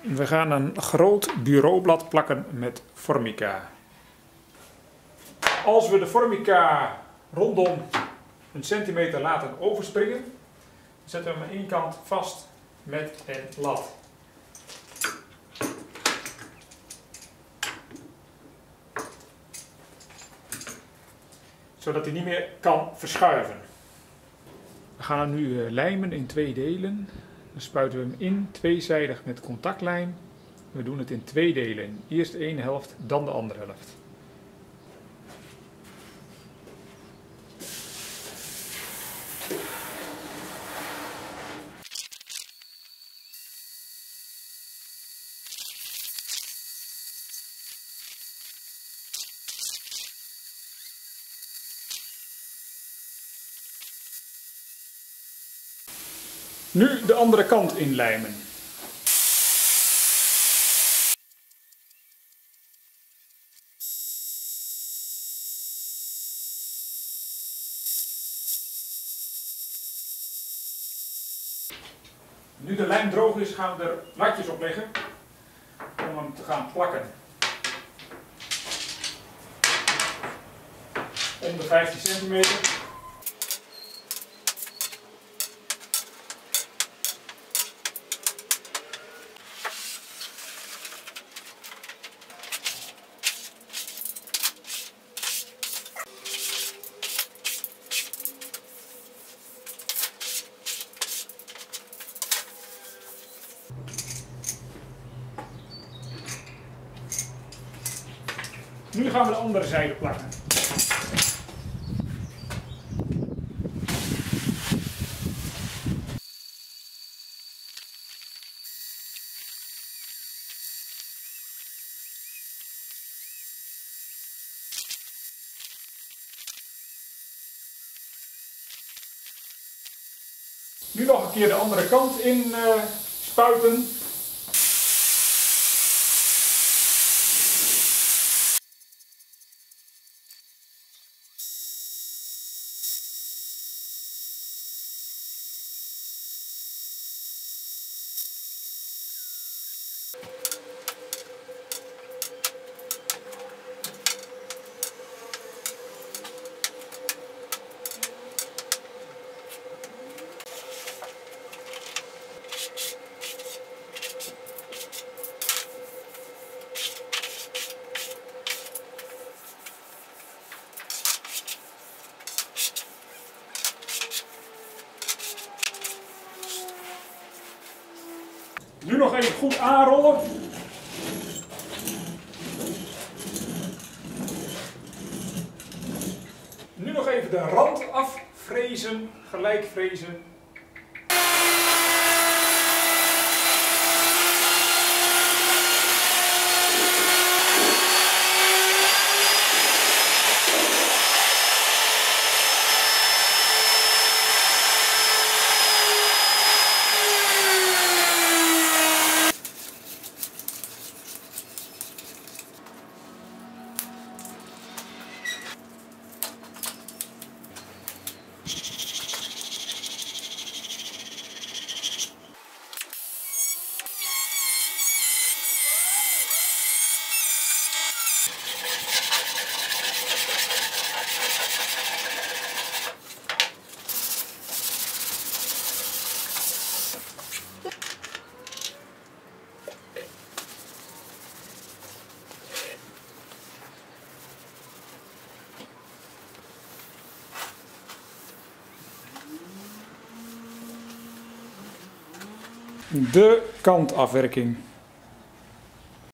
We gaan een groot bureaublad plakken met Formica. Als we de Formica rondom een centimeter laten overspringen, zetten we hem aan één kant vast met een lat. Zodat hij niet meer kan verschuiven. We gaan hem nu lijmen in 2 delen. Dan spuiten we hem in, tweezijdig met contactlijm. We doen het in 2 delen. Eerst de ene helft, dan de andere helft. Nu de andere kant inlijmen. Nu de lijm droog is, gaan we er latjes op leggen om hem te gaan plakken. Om de 15 centimeter. Nu gaan we de andere zijde plakken. Nu nog een keer de andere kant in spuiten. Nu nog even goed aanrollen. Nu nog even de rand affrezen, gelijk frezen. De kantafwerking.